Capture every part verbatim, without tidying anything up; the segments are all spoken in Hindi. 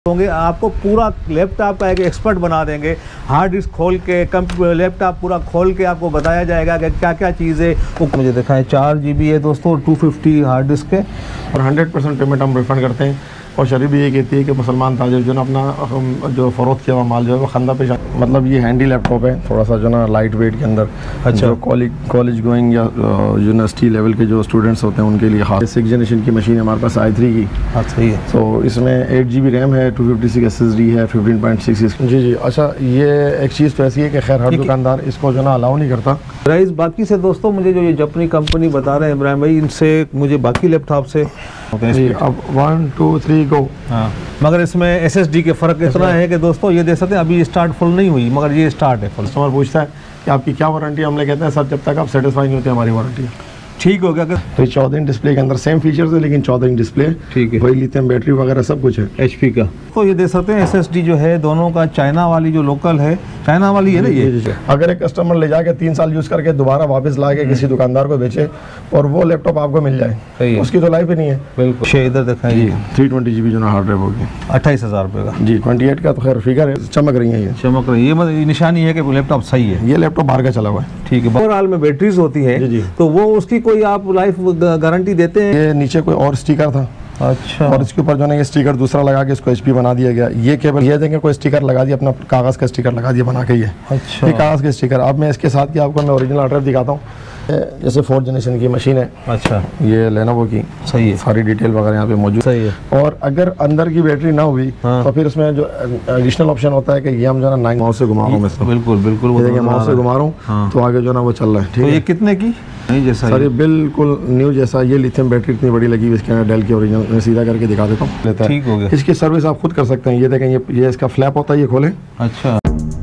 होंगे आपको पूरा लैपटॉप का एक एक्सपर्ट बना देंगे। हार्ड डिस्क खोल के कंप्यूटर लैपटॉप पूरा खोल के आपको बताया जाएगा कि क्या क्या चीज़ है। वो मुझे दिखाएं, चार जी बी है दोस्तों, टू फिफ्टी हार्ड डिस्क है और हंड्रेड परसेंट पेमेंट हम रिफ़ंड करते हैं। और शरीफ भी ये कहती है कि मुसलमान ताजिर जो ना अपना जो फ़रोख्त किया हुआ माल जो है वो खंदा पे, मतलब ये हैंडी लैपटॉप है, थोड़ा सा जो ना लाइट वेट के अंदर। अच्छा, जो कॉलेज कॉलेज गोइंग या यूनिवर्सिटी लेवल के जो स्टूडेंट्स होते हैं उनके लिए खास। सिक्स जनरेशन की मशीन है हमारे पास, आई थ्री की। हाँ सही है। तो इसमें एट जी बी रैम है, two fifty six S S D है, फिफ्टीन पॉइंट सिक्स। जी जी अच्छा, ये एक चीज़ तो ऐसी है कि खैर हर दुकानदार इसको जो ना अलाउ नहीं करता। प्राइस बाकी से दोस्तों, मुझे जो ये जापानी कंपनी बता रहे हैं इब्राहिम भाई, इनसे मुझे बाकी लैपटॉप से अब वन टू थ्री गो। हाँ, मगर इसमें एस एस डी के फ़र्क इतना है कि दोस्तों ये देख सकते हैं अभी स्टार्ट फुल नहीं हुई, मगर ये स्टार्ट है फुल। कस्टमर पूछता है कि आपकी क्या वारंटी है, हमने कहते हैं सर जब तक आप सेटिस्फाई नहीं होते हमारी वारंटी है। ठीक हो गया। तो चौदह इंच डिस्प्ले के अंदर सेम फीचर्स है, लेकिन चौदह इंच डिस्प्ले, ठीक है, वही लिथियम बैटरी वगैरह सब कुछ है एच पी का। तो ये देख सकते हैं एस एस डी जो है दोनों का, चाइना वाली जो लोकल है, चाइना वाली है ना ये। अगर एक कस्टमर ले जाके तीन साल यूज़ करके दोबारा वापस ला के किसी दुकानदार को बेचे और वो लैपटॉप आपको मिल जाए, उसकी तो लाइफ ही नहीं है। बिल्कुल। इधर दिखाएं जी, थ्री ट्वेंटी जी बी जो ना हार्ड ड्राइव होगी, अट्ठाईस हज़ार रुपये का जी। ट्वेंटी एट का तो खैर फिगर है, चमक रही है, ये चमक रही है, ये मतलब निशानी है कि लैपटॉप सही है। ये लैपटॉप बाहर का चला हुआ है, ठीक है। ओवरऑल में बैटरीज होती है, तो वो उसकी कोई आप लाइफ गारंटी देते हैं? ये नीचे कोई और स्टिकर था, अच्छा, और इसके ऊपर जो है ये स्टिकर दूसरा लगा के इसको एचपी बना दिया गया। ये केवल ये देंगे कोई स्टिकर लगा दिया, अपना कागज़ का स्टिकर लगा दिया बना के। ये अच्छा, ये कागज़ के स्टिकर। अब मैं इसके साथ की आपको मैं ओरिजिनल ऑर्डर दिखाता हूँ। जैसे फोर्थ जनरेशन की मशीन है, अच्छा, ये लेनोवो की, सही है, सारी डिटेल वगैरह यहाँ पे मौजूद, सही है। और अगर अंदर की बैटरी ना हुई, हाँ, तो फिर उसमें जो एडिशनल ऑप्शन होता है कि ये हम जो है ना माउस से घुमा रहा हूँ, मैं बिल्कुल बिल्कुल माउस से घुमा रहा हूँ, हाँ, तो आगे जो ना वो चल रहा है। ठीक है, ये कितने की? नहीं जैसा सर ये बिल्कुल न्यू जैसा। ये लिथियम बैटरी इतनी बड़ी लगी हुई इसके अंदर, डेल की ओरिजिनल। मैं सीधा करके दिखा देता हूँ, लेता है। ठीक हो गया। इसकी सर्विस आप खुद कर सकते हैं। ये देखें, ये ये इसका फ्लैप होता है, ये खोलें। अच्छा,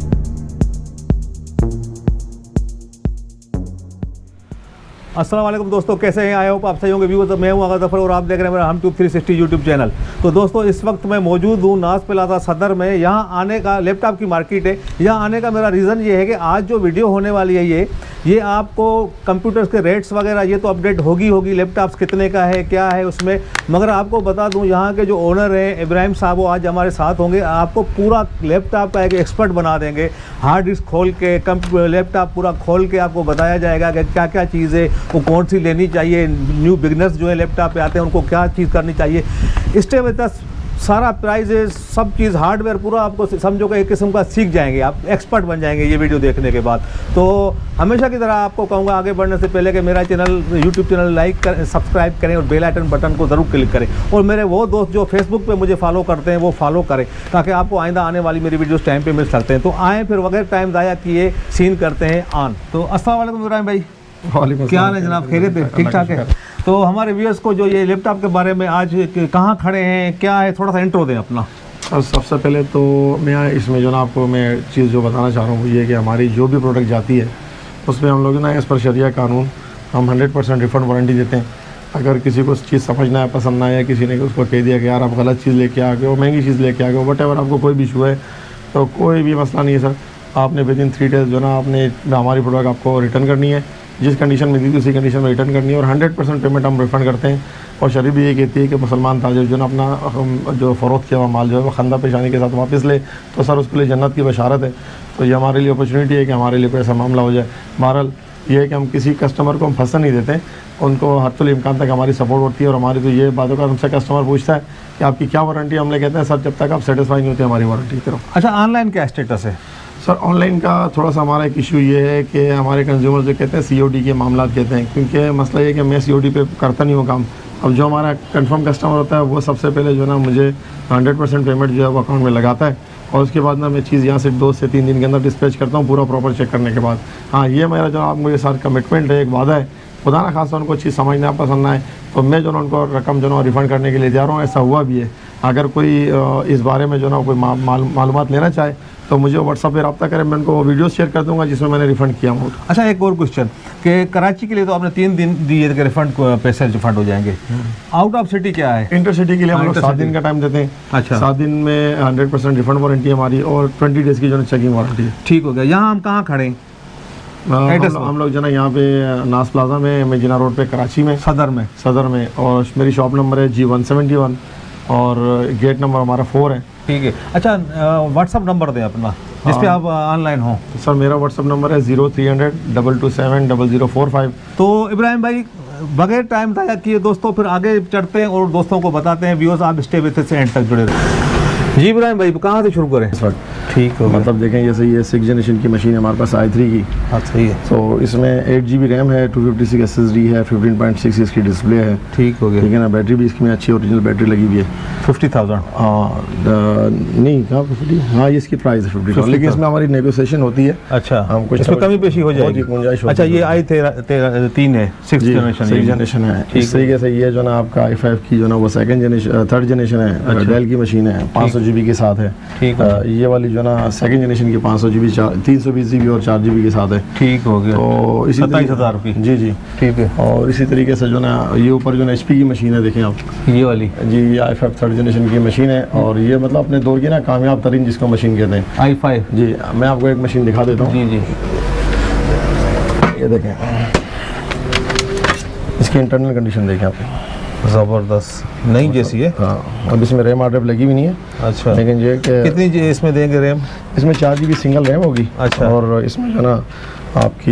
अस्सलाम वालेकुम दोस्तों, कैसे हैं? आई होप आप सही होंगे व्यूअर्स। मैं हूं आगा ज़फ़र और आप देख रहे हैं मेरा हम tube three sixty YouTube channel. तो दोस्तों इस वक्त मैं मौजूद हूं नाज प्लाजा सदर में। यहां आने का, लैपटॉप की मार्केट है, यहां आने का मेरा रीज़न ये है कि आज जो वीडियो होने वाली है ये ये आपको कंप्यूटर्स के रेट्स वगैरह ये तो अपडेट होगी होगी लैपटॉप्स कितने का है, क्या है उसमें, मगर आपको बता दूँ यहाँ के जो ओनर हैं इब्राहिम साहब, वो आज हमारे साथ होंगे। आपको पूरा लैपटॉप का एक एक्सपर्ट बना देंगे। हार्ड डिस्क खोल के कंप्यूटर लैपटॉप पूरा खोल के आपको बताया जाएगा कि क्या क्या चीज़ है, वो कौन सी लेनी चाहिए। न्यू बिगनर्स जो है लैपटॉप पे आते हैं उनको क्या चीज़ करनी चाहिए, स्टेप बाय स्टेप सारा प्राइजेस सब चीज़ हार्डवेयर पूरा आपको समझो कि एक किस्म का सीख जाएंगे, आप एक्सपर्ट बन जाएंगे ये वीडियो देखने के बाद। तो हमेशा की तरह आपको कहूँगा आगे बढ़ने से पहले कि मेरा चैनल यूट्यूब चैनल लाइक करें, सब्सक्राइब करें और बेल आइकन बटन को ज़रूर क्लिक करें। और मेरे वो दोस्त जो फेसबुक पे मुझे फॉलो करते हैं वो फॉलो करें, ताकि आपको आइंदा आने वाली मेरी वीडियोस टाइम पे मिल सकते हैं। तो आएँ फिर बगैर टाइम ज़ाया किए सीन करते हैं ऑन। तो अस्सलाम वालेकुम इब्राहिम भाई, क्या हाल है जनाब? खैरियत है? ठीक ठाक है। तो हमारे व्यूअर्स को जो ये लैपटॉप के बारे में आज कहाँ खड़े हैं, क्या है, थोड़ा सा इंट्रो दें अपना। और सबसे पहले तो मैं इसमें जो ना आपको मैं चीज़ जो बताना चाह रहा हूँ ये कि हमारी जो भी प्रोडक्ट जाती है उसमें हम लोग ना इस पर शरिया कानून हम हंड्रेड परसेंट रिफंड वारंटी देते हैं। अगर किसी को चीज़ समझ ना आए, पसंद ना आया, किसी ने उसको कह दिया कि यार आप गलत चीज़ लेके आ गए हो, महंगी चीज़ लेके आ गए हो, वट एवर, आपको कोई भी इशू है तो कोई भी मसला नहीं है सर। आपने विद इन थ्री डेज जो ना आपने हमारी प्रोडक्ट आपको रिटर्न करनी है, जिस कंडीशन में दी थी उसी कंडीशन में रिटर्न करनी है, और हंड्रेड परसेंट पेमेंट हम रिफ़ंड करते हैं। और शरीफ भी ये कहती है कि मुसलमान ताजिर जो ना अपना जो फ़रोख्त किया हुआ माल जो है वो खंदा पेशानी के साथ वापस ले, तो सर उसके लिए जन्नत की बशारत है। तो ये हमारे लिए अपॉर्चुनिटी है कि हमारे लिए कोई ऐसा मामला हो जाए। बहरहाल ये है कि हम किसी कस्टमर को हम फंसा नहीं देते, उनको हर तो इम्कान तक हमारी सपोर्ट होती है। और हमारी तो ये बातों का हमसे कस्टमर पूछता है कि आपकी क्या वारंटी, हमने कहते हैं सर जब तक आप सेटिस्फाई नहीं होते हमारी वारंटी करो। अच्छा, ऑनलाइन क्या स्टेटस है? सर ऑनलाइन का थोड़ा सा हमारा एक इशू ये है कि हमारे कंज्यूमर जो कहते हैं सीओडी के मामला कहते हैं, क्योंकि मसला ये कि मैं सीओडी पे करता नहीं हूँ काम। अब जो हमारा कंफर्म कस्टमर होता है वो सबसे पहले जो ना मुझे हंड्रेड परसेंट पेमेंट जो है वो अकाउंट में लगाता है, और उसके बाद ना मैं चीज़ यहाँ से दो से तीन दिन के अंदर डिस्पैच करता हूँ पूरा प्रॉपर चेक करने के बाद। हाँ, ये मेरा जो आप मुझे सारा कमिटमेंट है, एक वादा है। खुदा ना खासा उनको चीज़ समझना पसंद ना आए तो मैं जो ना उनको रकम जो ना रिफ़ंड करने के लिए तैयार हूँ। ऐसा हुआ भी है। अगर कोई इस बारे में जो ना कोई मालूमात लेना चाहे तो मुझे व्हाट्सअप पे रब्ता करें, मैं उनको वीडियो शेयर कर दूंगा जिसमें मैंने रिफ़ंड किया हूँ। अच्छा, एक और क्वेश्चन कि कराची के लिए तो आपने तीन दिन दिए थे रिफ़ंड पैसे रिफंड हो जाएंगे, आउट ऑफ सिटी क्या है? इंटर सिटी के लिए हम लोग सात दिन का टाइम देते हैं। अच्छा, सात दिन में हंड्रेड परसेंट रिफंड वारंटी हमारी, और ट्वेंटी डेज़ की जो है चेकिंग वारंटी है। ठीक हो गया। यहाँ हम कहाँ खड़े हैं? हम, हम लोग जो ना यहाँ पे नाज प्लाजा में, मेजिना रोड पे, कराची में, सदर में, सदर में और मेरी शॉप नंबर है जी वन सेवेंटी वन। और गेट नंबर हमारा फोर है। ठीक है। अच्छा, व्हाट्सअप नंबर दें अपना जिस पे आप ऑनलाइन हो। सर मेरा व्हाट्सअप नंबर है zero three hundred double two seven double zero four five. तो इब्राहिम भाई बगैर टाइम ज़ाया किए दोस्तों फिर आगे चढ़ते हैं और दोस्तों को बताते हैं। व्यूअर्स आप स्टे विद से एंड तक जुड़े रहे। जी इब्राहिम भाई कहाँ से शुरू करें इस वक्त? ठीक है, मतलब देखें जैसे ये सिक्स जनरेशन की मशीन है हमारे पास आई थ्री की। हाँ सही है। तो इसमें एट जी बी रैम है, two fifty six S S D है, फिफ्टीन पॉइंट सिक्स इसकी डिस्प्ले है। ठीक हो गया। ठीक है ना, बैटरी भी इसकी में अच्छी ओरिजिनल बैटरी लगी हुई है। फिफ्टी थाउजेंड हाँ नहीं कहाँ फिफ्टी, हाँ ये इसकी प्राइस है फिफ्टी थाउजेंड, लेकिन इसमें हमारी नेगोशिएशन होती है। अच्छा, हम कुछ इसमें कमी पेशी हो जाएगी। अच्छा, ये आई तीन है, सिक्स जनरेशन सिक्स जनरेशन है। इस तरीके से ये जो ना आपका आई फाइव की जो ना वो सेकंड जनरेशन थर्ड जनरेशन है, डेल की मशीन है, पाँच सौ जी बी के साथ है। ठीक है। ये वाली जो ना सेकंड जनरेशन की पाँच सौ जी बी तीन सौ बीस जी बी और चार जी बी के साथ है। ठीक हो गया। तो इसी सत्ताईस हज़ार रुपये। जी जी ठीक है। और इसी तरीके से जो ना ये ऊपर जो ना एच पी की मशीन है देखें आप, ये वाली जी ये आई फाइव थर्ड जनरेशन की मशीन है। और ये मतलब अपने दौर की ना कामयाब तरीन जिसको मशीन कहते हैं, आई फाइव। जी मैं आपको एक मशीन दिखा देता हूँ। जी जी ये देखें, इसकी इंटरनल कंडीशन देखें आप, ज़बरदस्त नई जैसी है। हाँ, अब इसमें रैम आर लगी भी नहीं है। अच्छा, लेकिन ये कि कितनी जी इसमें देंगे रैम? इसमें चार जी बी सिंगल रैम होगी। अच्छा। और इसमें जो ना आपकी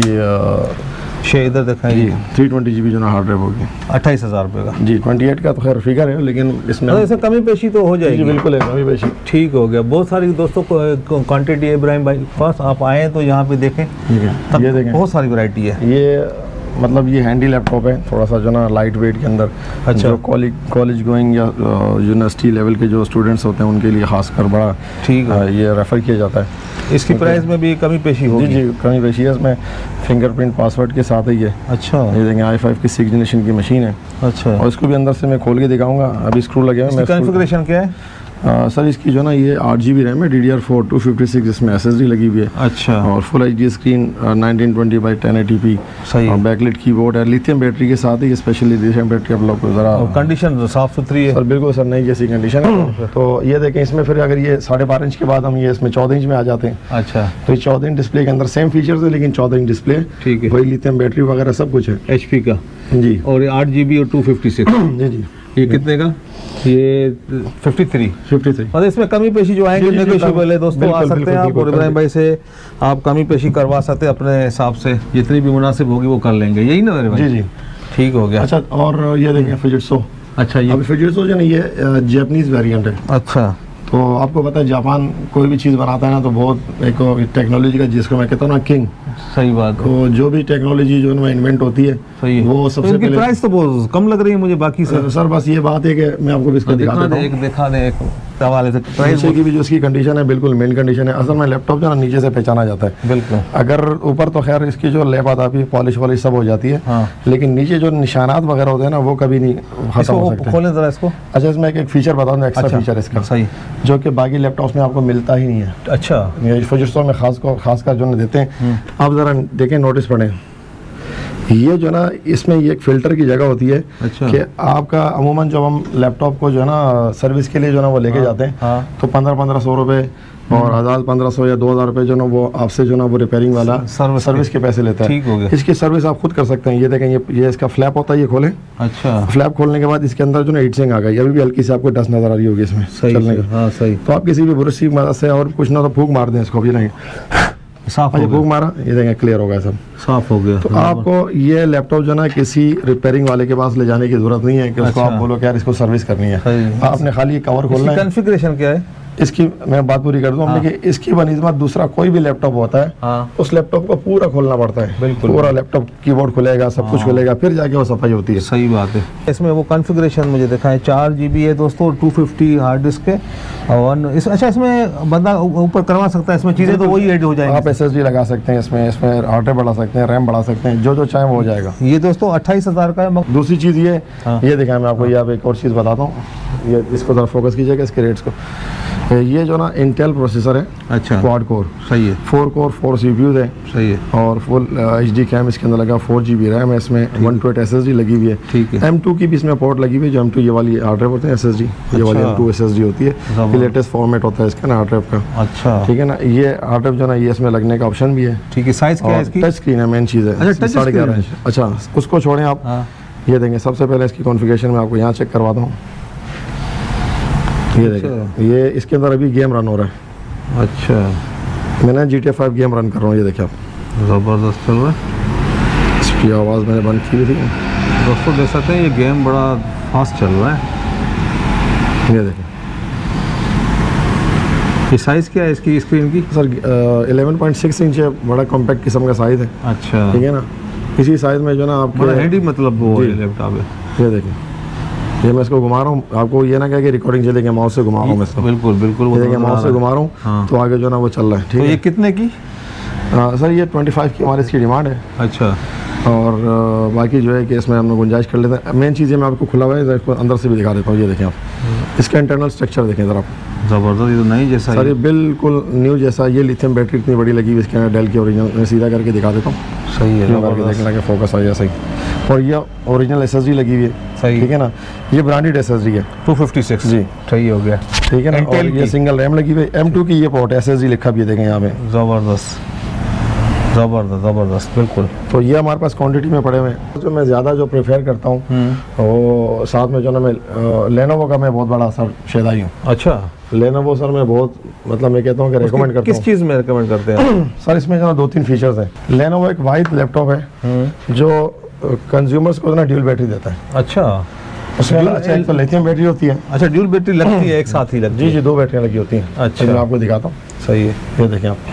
शे इधर दिखाइए, थ्री ट्वेंटी जी बी जो ना हार्ड ड्राइव होगी। अट्ठाईस हज़ार रुपये का। जी ट्वेंटी एट का तो खैर फिगर है, लेकिन इसमें तो इसमें कमी पेशी तो हो जाएगी। जी बिल्कुल है, कमी पेशी। ठीक हो गया। बहुत सारी दोस्तों को क्वान्टिटी है इब्राहिम भाई पास, आप आएँ तो यहाँ पे देखें। ठीक है, ये देखें बहुत सारी वैरायटी है। ये मतलब ये हैंडी लैपटॉप है, थोड़ा सा जो ना लाइट वेट के अंदर। अच्छा। जो कॉलेज कॉलेज गोइंग या यूनिवर्सिटी लेवल के जो स्टूडेंट्स होते हैं उनके लिए खासकर बड़ा ठीक है, ये रेफ़र किया जाता है। इसकी प्राइस में भी कमी पेशी होगी। जी जी कमी पेशी है, इसमें फिंगरप्रिंट पासवर्ड के साथ ही है। अच्छा, ये देखें आई फाइव की सिक्स जनरेशन की मशीन है। अच्छा, और इसको भी अंदर से मैं खोल के दिखाऊंगा। अभी स्क्रू लगे हुए हैं। कॉन्फ़िगरेशन क्या है? आ, सर इसकी जो ना ये आठ जी बी रैम है, D D R four two fifty six इसमें एस एस डी लगी हुई है। अच्छा, और full H D screen nineteen twenty by ten eighty P. सही। और बैकलिट कीबोर्ड है, लिथियम बैटरी के साथ ही, स्पेशली लिथियम बैटरी आप लोग को ज़रा कंडीशन साफ सुथरी है। सर बिल्कुल सर नई जैसी कंडीशन है। तो ये देखें इसमें फिर अगर ये साढ़े बारह इंच के बाद हम ये इसमें चौदह इंच में आ जाते हैं। अच्छा, तो ये चौदह इंच डिस्प्ले के अंदर सेम फीचर्स है, लेकिन चौदह इंच डिस्प्ले। ठीक है। वही लिथियम बैटरी वगैरह सब कुछ है। एच पी का जी। और ये आठ जी बी और टू फिफ्टी सिक्स। जी जी। ये कितने का? ये फिफ्टी थ्री। Fifty three. और इसमें कमी पेशी जो आएंगे जी, जी, नेगोशिएबल है दोस्तों। बिल्कुल, आ सकते हैं आप बिल्कुल, और इब्राहिम भाई से आप कमी पेशी करवा सकते हैं अपने हिसाब से, जितनी भी मुनासिब होगी वो कर लेंगे। यही ना मेरे भाई? जी जी। ठीक हो गया। अच्छा, और ये देखें फिजिट्सो। अच्छा, ये अब फिजिट्सो जो ना ये जापानीज वेरिएंट है। अच्छा, तो आपको पता है जापान कोई भी चीज़ बनाता है ना तो बहुत एक टेक्नोलॉजी का, जिसको मैं कहता हूँ ना किंग। सही बात है। तो जो भी टेक्नोलॉजी जो है इन्वेंट होती है, सही है। वो सबसे तो पहले प्राइस तो बहुत कम लग रही है मुझे बाकी से। सर बस ये बात है कि मैं आपको भी इसका दिखा दिखा देता दे, हूँ। एक दिखा दे एक हवाले से। प्राइस नीचे की भी जो इसकी कंडीशन है बिल्कुल मेन कंडीशन है। असल में लैपटॉप जो ना नीचे से पहचाना जाता है। बिल्कुल। अगर ऊपर तो खैर इसकी जो लैप आती है, पॉलिश वॉलिश सब हो जाती है। हाँ। लेकिन नीचे जो निशानात वगैरह होते हैं ना वो कभी नहीं खत्म हो सकते। खोलें जरा इसको। अच्छा, इसमें एक, एक फीचर बताऊँ, एक्स्ट्रा अच्छा, फीचर इसका सही, जो कि बाकी लैपटॉप्स में आपको मिलता ही नहीं है। अच्छा, ये फिजिट्सो में खास को खासकर जो ना देते हैं। आप ज़रा देखें, नोटिस पढ़ें, ये जो ना इसमें ये एक फ़िल्टर की जगह होती है। अच्छा। कि आपका अमूमन जब हम लैपटॉप को जो है ना सर्विस के लिए जो ना वो लेके हाँ, जाते हैं। हाँ। तो पंद्रह पंद्रह सौ रुपये और हज़ार पंद्रह सौ या दो हज़ार रुपये जो ना वो आपसे जो ना वो रिपेयरिंग वाला सर्विस सर्विस के पैसे लेता है। ठीक हो गया। इसकी सर्विस आप खुद कर सकते हैं। ये देखें, ये ये इसका फ्लैप होता है, ये खोलें। अच्छा, फ्लैप खोलने के बाद इसके अंदर जो ना हीट सिंक आ गई। अभी भी हल्की सी आपको डस्ट नज़र आ रही होगी इसमें सही, चलने सही, का। हाँ सही। तो आप किसी भी ब्रश की मदद से और कुछ ना तो फूंक मार दें इसको, भी नहीं साफ हो फूंक गया। मारा, ये देखें क्लियर हो गया सब। साफ हो गया। तो आपको ये लैपटॉप जो ना किसी रिपेयरिंग वाले के पास ले जाने की जरूरत नहीं है कि उसको अच्छा। आप बोलो कि यार इसको सर्विस करनी है। सही। आपने खाली कवर खोलना है। कॉन्फ़िगरेशन क्या है इसकी मैं बात पूरी कर दूं। हमने कि इसकी बनिस्बत दूसरा कोई भी लैपटॉप होता है, हाँ। उस लैपटॉप को पूरा खोलना पड़ता है। बिल्कुल। पूरा लैपटॉप कीबोर्ड खुलेगा, सब कुछ खुलेगा, फिर जाके वो सफाई होती है। सही बात है। इसमें वो कॉन्फ़िगरेशन मुझे दिखाएं, चार जी बी है दोस्तों, टू फिफ्टी हार्ड डिस्क है और इस, अच्छा इसमें बंदा ऊपर करवा सकता है, इसमें चीज़ें तो वही ऐड हो जाएंगी। आप एस एस डी लगा सकते हैं इसमें, इसमें हार्ड ड्राइव बढ़ा सकते हैं, रैम बढ़ा सकते हैं, जो जो चाहें वो हो जाएगा। ये दोस्तों अट्ठाईस हज़ार का है। मग... दूसरी चीज़ ये हाँ। ये दिखाएं मैं आपको, ये आप एक और चीज़ बताता हूँ। ये इसको ज़रा फोकस कीजिएगा इसके रेट्स को। ये जो ना इंटेल प्रोसेसर है, अच्छा, क्वाड कोर, सही है। फोर कोर फोर सीपीयूज है, सही है। और फुल एच डी कैम इसके अंदर लगा, फोर जी बी रैम है इसमें, one twenty S S D लगी हुई है। ठीक है। एम टू की भी इसमें पोर्ट लगी हुई है, जो एम टू ये वाली हार्ड ड्राइव होते हैं एस एस डी, ये वाली अच्छा। M two S S D होती है। ये लेटेस्ट फॉर्मेट होता है इसका ना हार्ड ड्राइव का। अच्छा, ठीक है ना। ये हार्ड ड्राइव जो ना ये इसमें लगने का ऑप्शन भी है। ठीक है। साइज क्या है और इसकी? टच स्क्रीन है, मेन चीज़ है। अच्छा, टच साढ़े ग्यारह स्क्रीन इंच। अच्छा, उसको छोड़ें आप। हाँ। ये देंगे सबसे पहले इसकी कॉन्फ़िगरेशन में आपको यहाँ चेक करवाता हूँ। ये देखें, ये इसके अंदर अभी गेम रन हो रहा है। अच्छा, मैं ना G T A five game run कर रहा हूँ, ये देखिए आप, ज़बरदस्त चल रहा है। इसकी आवाज़ मैंने बंद की हुई थी। दोस्तों देख सकते हैं ये गेम बड़ा फास्ट चल रहा है। ये देखें, ये साइज़ क्या है इसकी स्क्रीन की? Sir eleven point six inch है, बड़ा कॉम्पैक्ट किस्म का साइज़ है। अच्छा, ठीक है ना, इसी साइज़ में जो ना बड़ा आपके हैंडी मतलब वो लैपटॉप है। ये देखें, ये मैं इसको घुमा रहा हूँ, आपको ये ना क्या कि रिकॉर्डिंग चले कि माउस से घुमा रहा हूँ मैं इसको। बिल्कुल बिल्कुल, ये देखिए माउस से घुमा रहा हूँ। हाँ। तो आगे जो ना वो चल रहा है। ठीक तो है, ये कितने की? आ, सर ये ट्वेंटी फाइव की हमारी इसकी डिमांड है। अच्छा, और आ, बाकी जो है कि इसमें हम लोग गुंजाइश कर लेते हैं। मेन चीज़ ये मैं आपको खुला हुआ है, इसको अंदर से भी दिखा देता हूँ। ये देखें आप, इसका इंटरनल स्ट्रक्चर देखें ज़रा आप। ज़बरदस्त, ये तो नई जैसा सर है। ये बिल्कुल न्यू जैसा। ये लिथियम बैटरी इतनी बड़ी लगी हुई इसके अंदर, डेल की ओरिजिनल। मैं सीधा करके दिखा देता हूँ, सही है, यूँ करके देखने लगे फोकस आ जाए सही। और ये ओरिजिनल एस एस डी लगी हुई है। सही, ठीक है ना, ये ब्रांडेड एस एस डी है टू फिफ्टी सिक्स। जी, सही हो गया। ठीक है ना। Intel और ये की। सिंगल रैम लगी हुई है, एम टू की ये पोर्ट है, एस एस डी लिखा भी है, देखें यहाँ पे। ज़बरदस्त ज़बरदस्त ज़बरदस्त, बिल्कुल। तो ये हमारे पास क्वांटिटी में पड़े हुए हैं। जो मैं ज़्यादा जो प्रेफर करता हूँ वो साथ में जो ना मैं लेनोवो का मैं बहुत बड़ा सर शेदाई हूँ। अच्छा, लेनोवो सर मैं बहुत मतलब मैं कहता हूँ कि रेकमेंड करता किस हूँ। चीज़ में रिकमेंड करते हैं? सर इसमें जो ना दो तीन फीचर्स हैं। लेनोवो एक वाइड लैपटॉप है जो कंज्यूमर्स को ना ड्यूल बैटरी देता है। अच्छा, उसमें अच्छा एक तो लिथियम बैटरी होती है। अच्छा, ड्यूल बैटरी लगती है, एक साथ ही लगती जी है? जी, दो बैटरियाँ लगी होती हैं। अच्छा। तो मैं आपको दिखाता हूँ, सही है। ये देखें आप।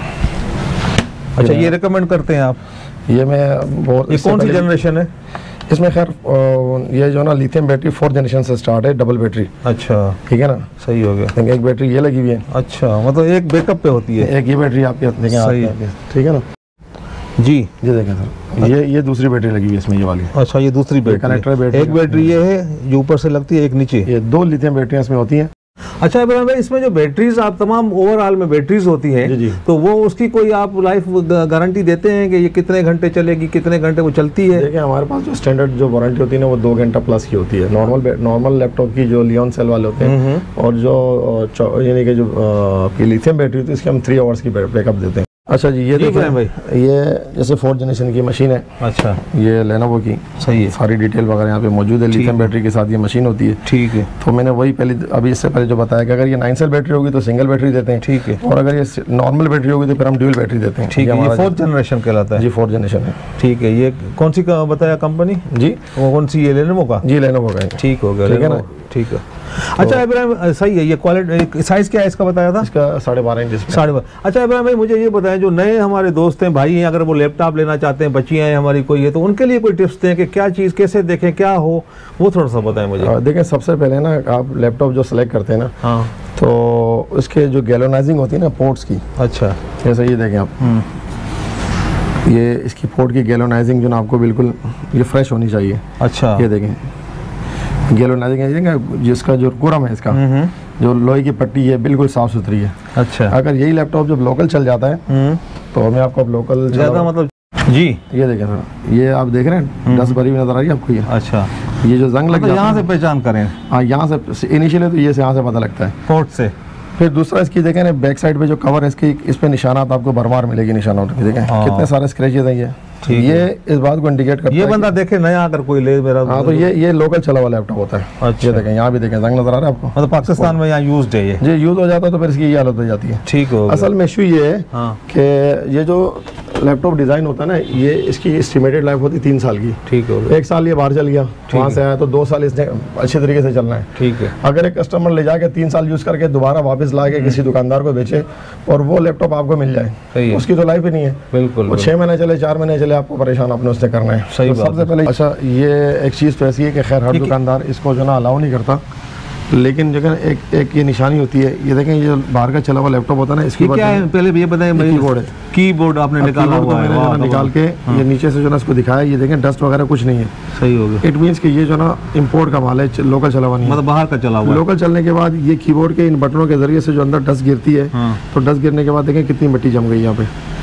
अच्छा, ये रिकमेंड करते हैं आप? ये मैं बहुत ये कौन सी जनरेशन है? इसमें खैर अ, ये जो ना लिथियम बैटरी फोर्थ जनरेशन से स्टार्ट है, डबल बैटरी। अच्छा, ठीक है ना, सही हो गया। एक बैटरी ये लगी हुई है। अच्छा, मतलब एक बैकअप पे होती है। एक ये बैटरी आपके देखें आप, सही। ठीक है ना जी, ये देखें सर, ये ये दूसरी बैटरी लगी हुई है इसमें, ये वाली। अच्छा, ये दूसरी बैटरी कनेक्टर है। बैटरी एक बैटरी ये है जो ऊपर से लगती है, एक नीचे। ये दो लिथियम बैटरियां इसमें होती हैं। अच्छा इब्राहिम भाई, इसमें जो बैटरीज आप तमाम ओवरऑल में बैटरीज होती हैं, जी जी। तो वो उसकी कोई आप लाइफ गारंटी देते हैं कि ये कितने घंटे चलेगी, कितने घंटे वो चलती है? देखिए हमारे पास जो स्टैंडर्ड जो वारंटी होती है ना वो दो घंटा प्लस की होती है। नॉर्मल नॉर्मल लैपटॉप की जो लियोन सेल वाले होते हैं और जो चौ- यानी कि जो आपकी लिथियम बैटरी होती है इसके हम थ्री आवर्स की बैकअप देते हैं। अच्छा जी, ये जी इब्राहिम भाई, देखिए ये जैसे फोर्थ जनरेशन की मशीन है। अच्छा, ये लेनोवो की सही है, सारी डिटेल वगैरह यहाँ पे मौजूद है। लिथियम बैटरी के साथ ये मशीन होती है। ठीक है, तो मैंने वही पहले अभी इससे पहले जो बताया कि अगर ये नाइन सेल बैटरी होगी तो सिंगल बैटरी देते हैं। ठीक है, और अगर ये नॉर्मल बैटरी होगी तो फिर हम ड्यूल बैटरी देते हैं। ठीक है। ये हमारा फोर्थ जनरेशन कहलाता है? जी फोर्थ जनरेशन है। ठीक है। ये कौन सी का बताया कंपनी? जी वो कौन सी, ये लेनोवो का? जी लेनोवो का है। ठीक हो गया, ठीक है ना? Lenovo, ठीक है। अच्छा इब्राहिम, सही है। ये क्वालिटी साइज क्या है इसका बताया था? इसका साढ़े बारह इंच डिस्प्ले। साढ़े बारह। अच्छा इब्राहिम भाई, मुझे ये बताएं, जो नए हमारे दोस्त हैं, भाई हैं, अगर वो लैपटॉप लेना चाहते हैं, बच्चियाँ हैं हमारी कोई है, तो उनके लिए कोई टिप्स दें कि क्या चीज़ कैसे देखें, क्या हो, वो थोड़ा सा बताएं मुझे। आ, देखें सबसे पहले ना आप लैपटॉप जो सेलेक्ट करते हैं ना, हाँ, तो उसके जो गैलोनाइजिंग होती है ना पोर्ट्स की, अच्छा, जैसे ये देखें आप, ये इसकी पोर्ट की गैलोनाइजिंग जो ना आपको बिल्कुल ये फ्रेश होनी चाहिए। अच्छा, ये देखें गैलोनाइजिंग जिसका जो कुरम है इसका, जो लोहे की पट्टी है बिल्कुल साफ सुथरी है। अच्छा, अगर यही लैपटॉप जब लोकल चल जाता है तो मैं आपको अब लोकल ज़्यादा मतलब जी, ये देखें सर, ये आप देख रहे हैं दस भरी हुई नजर आ रही है आपको ये। अच्छा, ये जो जंग लग मतलब जाता यहाँ है, से पहचान करें हाँ यहाँ से इनिशियली तो ये से यहाँ से पता लगता है। पोर्ट से। फिर दूसरा इसकी देखें ना बैक साइड पे जो कवर है इसकी, इस पे निशानात आपको भरमार मिलेगी निशानों की। देखें हाँ। कितने सारे स्क्रैचेज हैं ये। ठीक ये इस बात को इंडिकेट करता ये है बंदा देखे नया अगर कोई ले मेरा। हाँ, तो ये ये लोकल चला हुआ लैपटॉप होता है। अच्छा। ये देखें यहाँ भी देखें जंग नजर आ रहा है आपको। मतलब पाकिस्तान में यहाँ यूज्ड है ये? ये यूज हो जाता है तो फिर इसकी ये हालत हो जाती है। ठीक हो गया। असल में इशू ये है हाँ, कि ये जो लैपटॉप डिज़ाइन होता है ना, ये इसकी एस्टिमेटेड लाइफ होती है तीन साल की। ठीक हो गया, एक साल ये बाहर चल गया, वहाँ से आया तो दो साल इसने अच्छे तरीके से चलना है। ठीक है। अगर एक कस्टमर ले जाके तीन साल यूज़ करके दोबारा वापस ला के किसी दुकानदार को बेचे और वो लैपटॉप आपको मिल सही जाए, है। उसकी तो लाइफ ही नहीं है। बिल्कुल, वो छः महीने चले, चार महीने चले, आपको परेशान अपने उससे करना है। सही तो बात सबसे है। पहले अच्छा ये एक चीज़ तो ऐसी है कि खैर हर दुकानदार इसको जो ना अलाउ नहीं करता, लेकिन जगह एक एक ये निशानी होती है। ये देखें, ये जो बाहर का चला हुआ लैपटॉप होता है ना, इसके ये क्या है पहले ये बताएं भाई? कीबोर्ड है। कीबोर्ड आपने निकाला कीबोर्ड को हुआ है? मैंने जो वाह, ना निकाल के हाँ। ये नीचे से जो ना इसको दिखाया, ये देखें डस्ट वगैरह कुछ नहीं है। सही हो गया, इट मीन्स कि ये जो ना इंपोर्ट का माल है, लोकल चला हुआ नहीं है। मतलब बाहर का चला हुआ है। लोकल चलने के बाद ये कीबोर्ड के इन बटनों के जरिए से जो अंदर डस्ट गिरती है, हाँ, तो डस्ट गिरने के बाद देखें कितनी मिट्टी जम गई यहाँ पे।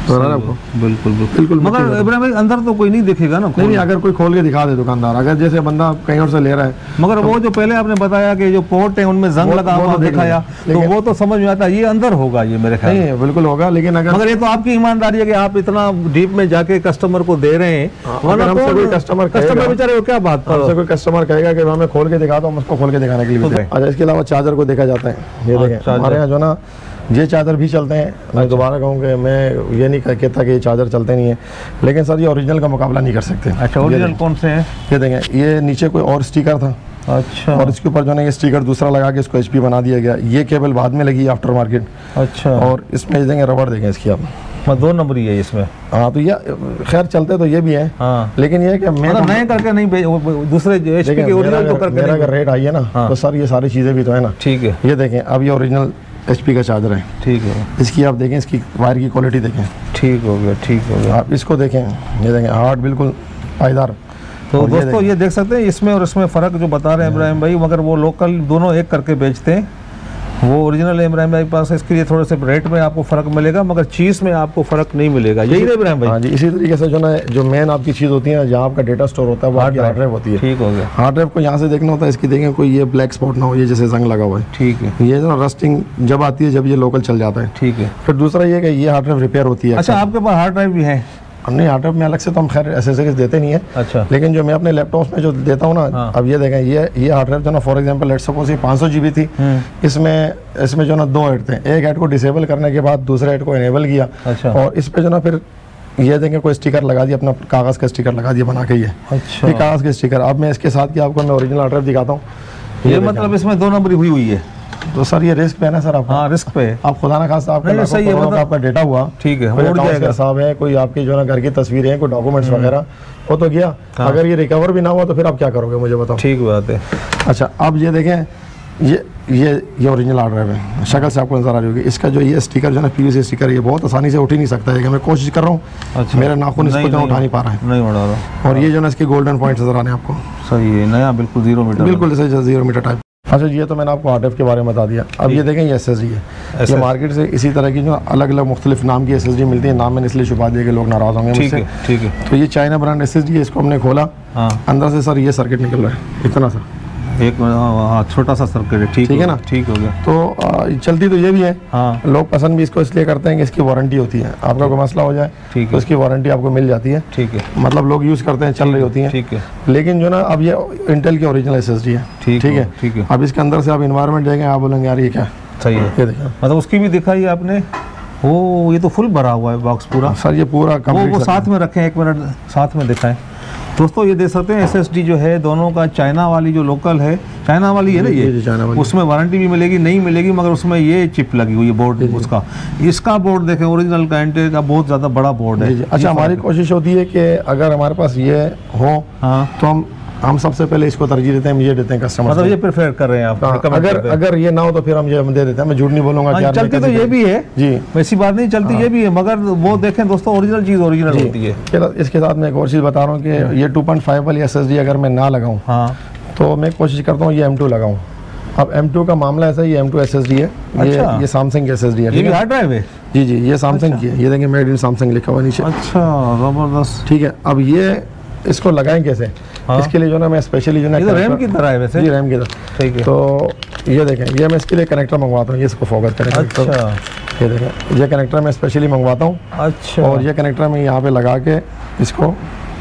नजर आ रहा है आपको? बिल्कुल बिल्कुल बिल्कुल मगर इब्राहिम भाई अंदर तो कोई नहीं दिखेगा ना? नहीं नहीं, अगर कोई खोल के दिखा दे दुकानदार, अगर जैसे बंदा कहीं और से ले रहा है। मगर वो जो पहले आपने बताया कि जो पोर्ट है उनमें जंग लगा हुआ दिखाया, तो वो तो समझ में आता है ये अंदर होगा, ये मेरे ख्याल नहीं बिल्कुल होगा। लेकिन अगर मगर ये तो आपकी ईमानदारी है कि आप इतना डीप में जाके कस्टमर को दे रहे हैं, वरना कोई कस्टमर कस्टमर बेचारे को क्या बात पर कोई कस्टमर कहेगा कि हमें खोल के दिखा दो, हम उसको खोल के दिखाने के लिए। अच्छा, इसके अलावा चार्जर को देखा जाता है, ये देखें हमारे यहाँ जो ना ये चार्जर भी चलते हैं। मैं दोबारा कहूँ कि मैं ये नहीं कहता कि ये चार्जर चलते नहीं है, लेकिन सर ये ओरिजिनल का मुकाबला नहीं कर सकते। अच्छा, ओरिजिनल कौन से हैं? ये देखें, ये नीचे कोई और स्टिकर था। अच्छा, और इसके ऊपर जो है ये स्टिकर दूसरा लगा के इसको एचपी बना दिया गया। ये केबल बाद में लगी आफ्टर मार्केट। अच्छा, और इसमें देंगे रबड़ देंगे इसकी आप, दो नंबर ही है इसमें। हाँ, तो ये खैर चलते तो ये भी है। हाँ, लेकिन ये कि मैं नए करके नहीं, दूसरे एचपी के ओरिजिनल तो करके मेरा अगर रेट आई है ना, तो सर ये सारी चीज़ें भी तो है ना। ठीक है, ये देखें, अब ये ओरिजिनल एचपी का चार्जर है। ठीक है, इसकी आप देखें, इसकी वायर की क्वालिटी देखें। ठीक हो गया, ठीक हो गया। आप इसको देखें, ये देखें हार्ड बिल्कुल पायदार। तो दोस्तों ये देख सकते हैं इसमें और इसमें फ़र्क जो बता रहे हैं इब्राहिम भाई, मगर वो लोकल दोनों एक करके बेचते हैं। वो ओरिजिनल इब्राहिम भाई पास है, इसके लिए थोड़े से रेट में आपको फ़र्क मिलेगा, मगर चीज़ में आपको फ़र्क नहीं मिलेगा। यही ना इब्राहिम भाई? हाँ जी, इसी तरीके से जो ना जो मेन आपकी चीज़ होती है, जहाँ आपका डेटा स्टोर होता है, वो हार्ड ड्राइव होती है। ठीक हो गया। हार्ड ड्राइव को यहाँ से देखना होता है, इसकी देखें कोई ये ब्लैक स्पॉट ना हो, ये जैसे जंग लगा हुआ है। ठीक है, ये जो रस्टिंग जब आती है, जब ये लोकल चल जाता है। ठीक है। फिर दूसरा ये कि ये हार्ड ड्राइव रिपेयर होती है। अच्छा, आपके पास हार्ड ड्राइव भी है? नहीं, हार्ड ड्राइव में अलग से तो हम खैर एसेसरीज देते नहीं है। अच्छा, लेकिन लेकिन जो मैं अपने लैपटॉप में जो देता हूँ ना, हाँ। अब ये देखें, ये ये हार्ड ड्राइव जो ना फॉर एग्जांपल लेट्स सपोज ये पाँच सौ जी बी थी, इसमें इसमें जो ना दो हेड थे, एक हेड को डिसेबल करने के बाद दूसरे हेड को इनेबल किया। अच्छा, और इस पे जो ना फिर ये देखें कोई स्टिकर लगा दिया, अपना कागज़ का स्टिकर लगा दिया बना के। ये अच्छा, ये कागज़ के स्टिकर। अब मैं इसके साथ की आपको मैं ओरिजिनल हार्ड ड्राइव दिखाता हूँ। ये, ये मतलब इसमें दो नंबरी हुई हुई है। तो सर ये रिस्क पे है ना सर, आप हाँ रिस्क पे आप खुदा ना खासा आपका सही है, मतलब आपका डेटा हुआ। ठीक है, उड़ जाएगा साहब है, कोई आपकी जो ना घर की तस्वीरें हैं, कोई डॉक्यूमेंट्स वगैरह वो तो गया। हाँ। अगर ये रिकवर भी ना हुआ तो फिर आप क्या करोगे, मुझे बताओ। ठीक बात है। अच्छा, अब ये देखें, ये ये ये ओरिजिनल हार्ड ड्राइव है, शक्ल से आपको नजर आ रही होगी। इसका जो ये स्टिकर जो ना पीवीसी स्टिकर, ये बहुत आसानी से उठ ही नहीं सकता है। मैं कोशिश कर रहा हूँ। अच्छा, मेरा नाखून इसको जो उठा नहीं पा रहा है। नहीं उठा रहा। और ये जो ना इसके गोल्डन पॉइंट नजर आ रहे हैं आपको। सही है, नया बिल्कुल जीरो मीटर, बिल्कुल जैसे जीरो मीटर टाइप। अच्छा, ये तो मैंने आपको हार्ड ड्राइव के बारे में बता दिया। अब ये देखें, ये एस एस डी है। ये मार्केट से इसी तरह की जो अलग अलग मुख्तलिफ नाम की एस एस डी मिलती है। नाम मैंने इसलिए छुपा दिया कि लोग नाराज होंगे मुझसे। ठीक है। तो ये China brand S S D है, इसको हमने खोला। अंदर से सर ये सर्किट निकल रहा है इतना सा, एक छोटा सा सर्किट है। ठीक है ना, ठीक हो गया। तो आ, चलती तो ये भी है। हाँ, लोग पसंद भी इसको इसलिए करते हैं कि इसकी वारंटी होती है। आपका कोई मसला हो जाए तो इसकी वारंटी आपको मिल जाती है। ठीक है, मतलब लोग यूज़ करते हैं, चल रही होती है। ठीक है। लेकिन जो ना अब ये इंटेल की ओरिजिनल एस एस डी है। ठीक है, ठीक है। अब इसके अंदर से आप इन्वायरमेंट देखेंगे, आप बोलेंगे यार ये क्या सही है। ये देखिए, मतलब उसकी भी दिखाई आपने। वो ये तो फुल भरा हुआ है बॉक्स पूरा। सर ये पूरा वो, वो साथ में रखें, एक मिनट साथ में दिखाएं दोस्तों। ये देख सकते हैं एसएसडी जो है दोनों का, चाइना वाली जो लोकल है, चाइना वाली है ना ये, चाइना वाली। उसमें वारंटी भी मिलेगी, नहीं मिलेगी, मगर उसमें ये चिप लगी हुई है बोर्ड उसका। इसका बोर्ड देखें, ओरिजिनल का इंटेल का बहुत ज़्यादा बड़ा बोर्ड है। अच्छा, हमारी कोशिश होती है कि अगर हमारे पास ये हो, हाँ, तो हम हम सबसे पहले इसको तरजीह देते हैं, ये देते हैं कस्टमर। मतलब ये प्रेफर कर रहे हैं आप? हाँ, अगर अगर ये ना हो तो फिर हम ये दे देते हैं। मैं झूठ नहीं बोलूँगा। हाँ, चलती तो ये भी है जी, वैसी बात नहीं, चलती हाँ। ये भी है, मगर वो देखें दोस्तों, ओरिजिनल चीज़ ओरिजिनल होती है। इसके साथ मैं एक और चीज़ बता रहा हूँ कि ये टू पॉइंट फाइव वाली एस एस डी अगर मैं ना लगाऊँ, हाँ, तो मैं कोशिश करता हूँ ये एम टू लगाऊँ। अब एम टू का मामला ऐसा ही, M two S S D है। ये ये सैमसंग की एस एस डी है। ये हार्ड ड्राइव है जी जी, ये सैमसंग की है। ये देखें मेड इन सैमसंग लिखा हुआ नीचे। अच्छा, ज़बरदस्त। ठीक है, अब ये इसको लगाएं कैसे? हाँ? इसके लिए जो ना मैं स्पेशली जो ना तो रैम की तरह है वैसे। जी, रैम की तरह। ठीक है। तो ये देखें, ये मैं इसके लिए कनेक्टर मंगवाता हूँ, ये इसको फोकस करें। अच्छा, ये देखें, ये कनेक्टर मैं स्पेशली मंगवाता हूँ। अच्छा, और ये कनेक्टर मैं यहाँ पे लगा के इसको,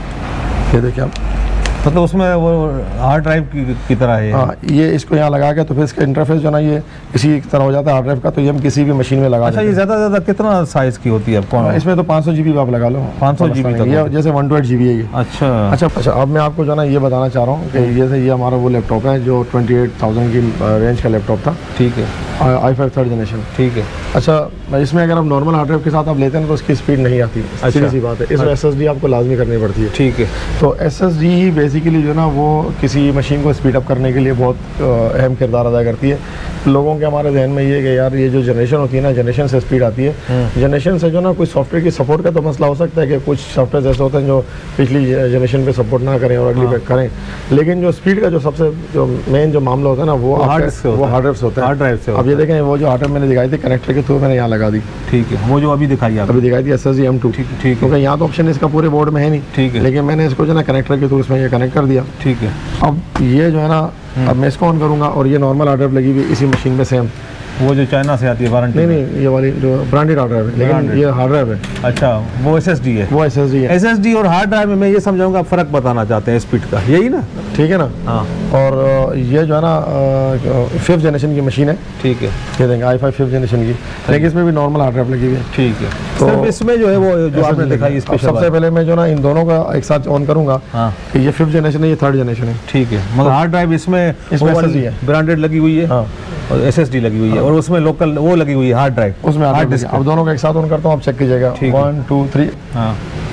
ये देखें आप, मतलब उसमें वो हार्ड ड्राइव की, की तरह है। हाँ, ये इसको यहाँ लगा के तो फिर इसका इंटरफेस जो ना ये इसी तरह हो जाता है हार्ड ड्राइव का। तो ये हम किसी भी मशीन में लगा। अच्छा, ये ज़्यादा ज़्यादा कितना साइज़ की होती है? कौन इसमें तो पाँच सौ जी बी आप लगा लो। पाँच सौ जी बी ये जैसे one two eight G B है ये। अच्छा अच्छा अच्छा। अब मैं आपको जो ना ये बताना चाह रहा हूँ कि जैसे ये हमारा वो लैपटॉप है जो ट्वेंटी एट थाउजेंड की रेंज का लैपटॉप था। ठीक है, आई फाइव थर्ड जनरेशन। ठीक है। अच्छा, इसमें अगर आप नॉर्मल हार्ड ड्राइव के साथ आप लेते हैं तो उसकी स्पीड नहीं आती। अच्छी सी बात है, इसमें एस एस डी आपको लाजमी करनी पड़ती है। ठीक है। तो एस एस डी बेसिकली जो ना वो किसी मशीन को स्पीड अप करने के लिए बहुत अहम किरदार अदा करती है। लोगों के हमारे जहन में ये कि यार ये जो जनरेशन होती है ना, जनरेशन से स्पीड आती है। जनरेशन से जो ना कुछ सॉफ्टवेयर की सपोर्ट का तो मसला हो सकता है कि कुछ सॉफ्टवेयर ऐसे होते हैं जो पिछली जनरेशन पे सपोर्ट ना करें और अगली पे करें, लेकिन जो स्पीड का जो सबसे जो मेन जो मामला होता है ना वो हार्ड ड्राइव से होता है। अब ये देखें, वो जो हार्ड ड्राइव मैंने दिखाई थी कनेक्टर के थ्रू मैंने यहाँ लगा दी। ठीक है, वो जो अभी दिखाई आपने अभी दिखाई थी S S G M two. ठीक ठीक है, क्योंकि यहाँ तो ऑप्शन इसका पूरे बोर्ड में है नहीं। ठीक है, लेकिन मैंने इसको जो है ना कनेक्टर के थ्रू इसमें ये कनेक्ट कर दिया। ठीक है। अब ये जो है ना, अब मैं इसको ऑन करूँगा और ये नॉर्मल हार्ड ड्राइव लगी हुई इसी मशीन में सेम, वो जो चाइना से आती है वारंटी? नहीं नहीं, ये वाली जो ब्रांडेड हार्ड ड्राइव है, लेकिन ये हार्ड ड्राइव है। अच्छा, वो एस एस डी है? वो एस एस डी है। एस एस डी और हार्ड ड्राइव में मैं ये समझाऊंगा, आप फ़र्क बताना चाहते हैं स्पीड का, यही ना? ठीक है ना। हाँ। और ये जो है ना फिफ्थ जनरेशन की मशीन है। ठीक है, ये देंगे आई फाइव फिफ्थ जनरेशन की, लेकिन इसमें भी नॉर्मल हार्ड ड्राइव लगी हुई है। ठीक है। तो सिर्फ इसमें जो है वो जो आपने दिखाई स्पेशल, सबसे पहले मैं जो ना इन दोनों का एक साथ ऑन करूंगा। हाँ। कि ये फिफ्थ जनरेशन है, ये थर्ड जनरेशन है। ठीक है, मगर हार्ड ड्राइव इसमें इसमें एस एस डी है, ब्रांडेड लगी हुई है। हाँ। और एस एस डी लगी हुई है, और उसमें लोकल वो लगी हुई है हार्ड ड्राइव, उसमें हार्ड डिस्क। अब दोनों को एक साथ ऑन करता हूँ, आप चेक कीजिएगा। One two three. हाँ,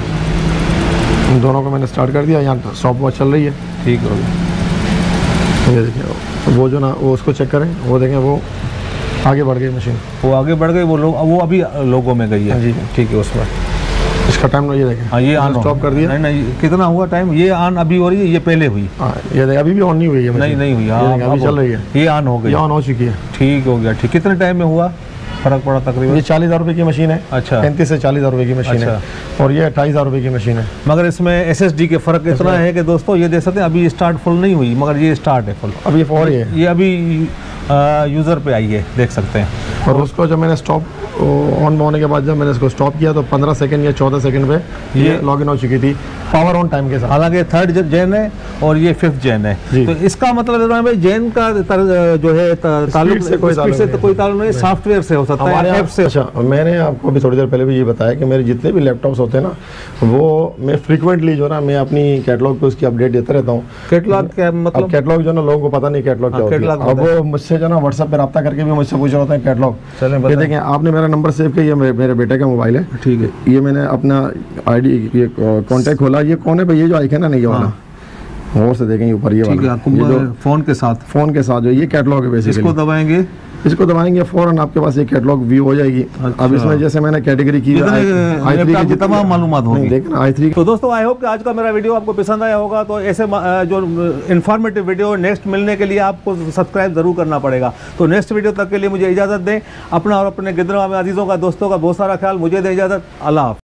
इन दोनों को मैंने स्टार्ट कर दिया। यहाँ स्टॉप वॉच चल रही है। ठीक हो गया। ये देखिए, वो जो ना वो उसको चेक करें, वो देखें वो आगे बढ़ गई मशीन, वो आगे बढ़ गई, वो लोग वो अभी लोगों में गई है। जी ठीक है, उसमें इसका टाइम ये देखें। हाँ, ये ऑन स्टॉप कर दिया। नहीं नहीं, कितना हुआ टाइम? ये ऑन अभी हो रही है, ये पहले हुई? हाँ, ये देखें अभी भी ऑन नहीं हुई है। नहीं नहीं हुई, हाँ अभी चल रही है। ये ऑन हो गई, ये ऑन हो चुकी है। ठीक हो गया। ठीक, कितने टाइम में हुआ फर्क पड़ा तकरीबन? ये चालीस हज़ार रुपये की मशीन है। अच्छा, पैंतीस से चालीस हज़ार रुपये की मशीन है, और ये अट्ठाईस हज़ार रुपये की मशीन है। मगर इसमें एस एस डी के फ़र्क इतना है कि दोस्तों ये देख सकते हैं, अभी स्टार्ट फुल नहीं हुई, मगर ये स्टार्ट है फुल। अब ये फॉर है, ये अभी यूज़र पे आई है, देख सकते हैं। और उसको जब मैंने स्टॉप ऑन होने के बाद जब मैंने इसको स्टॉप किया तो पंद्रह सेकंड या चौदह सेकंड पे ये लॉगिन हो चुकी थी पावर ऑन टाइम के साथ। हालांकि थर्ड जेन है और ये फिफ्थ जेन है, तो इसका मतलब है भाई जेन का तर, जो है ताल्लुक से कोई ताल्लुक से तो कोई ताल्लुक नहीं, सॉफ्टवेयर से हो सकता है, ऐप से। अच्छा, मैंने आपको अभी थोड़ी देर पहले भी ये बताया कि मेरे जितने भी लैपटॉप्स होते हैं ना, वो मैं फ्रीक्वेंटली जो ना मैं अपनी कैटलॉग पे उसकी अपडेट देता रहता हूँ। कैटलॉग क्या मतलब? कैटलॉग जो ना लोगों को पता नहीं कैटलॉग क्या होता है। अब वो मुझसे जो ना व्हाट्सएप पे रब्ता करके भी मुझसे पूछ रहे होते हैं कैटलॉग। चलें, ये देखें, आपने मेरा नंबर सेव किया, ये मेरे बेटे का मोबाइल है। ठीक है, ये मैंने अपना आईडी ये कांटेक्ट खोला, ये कौन है भाई? ये जो आइकन है ना, ये वाला, और से देखें ऊपर ये वाला, ये जो फोन के साथ फोन के साथ जो ये कैटलॉग है बेसिकली। इसको दबाएंगे, इसको दबाएंगे फौरन आपके पास ये कैटलॉग व्यू हो जाएगी। अच्छा। अब इसमें जैसे मैंने कैटेगरी की आई थ्री की तमाम मालूमात होंगी। देखें ना आई थ्री। तो दोस्तों आई होप कि आज का मेरा वीडियो आपको पसंद आया होगा। तो ऐसे जो इन्फॉर्मेटिव वीडियो नेक्स्ट मिलने के लिए आपको सब्सक्राइब जरूर करना पड़ेगा। तो नेक्स्ट वीडियो तक के लिए मुझे इजाज़त दें। अपना और अपने गिदरा में अजीज़ों का, दोस्तों का बहुत सारा ख्याल। मुझे दें इजाज़त। अल्लाह।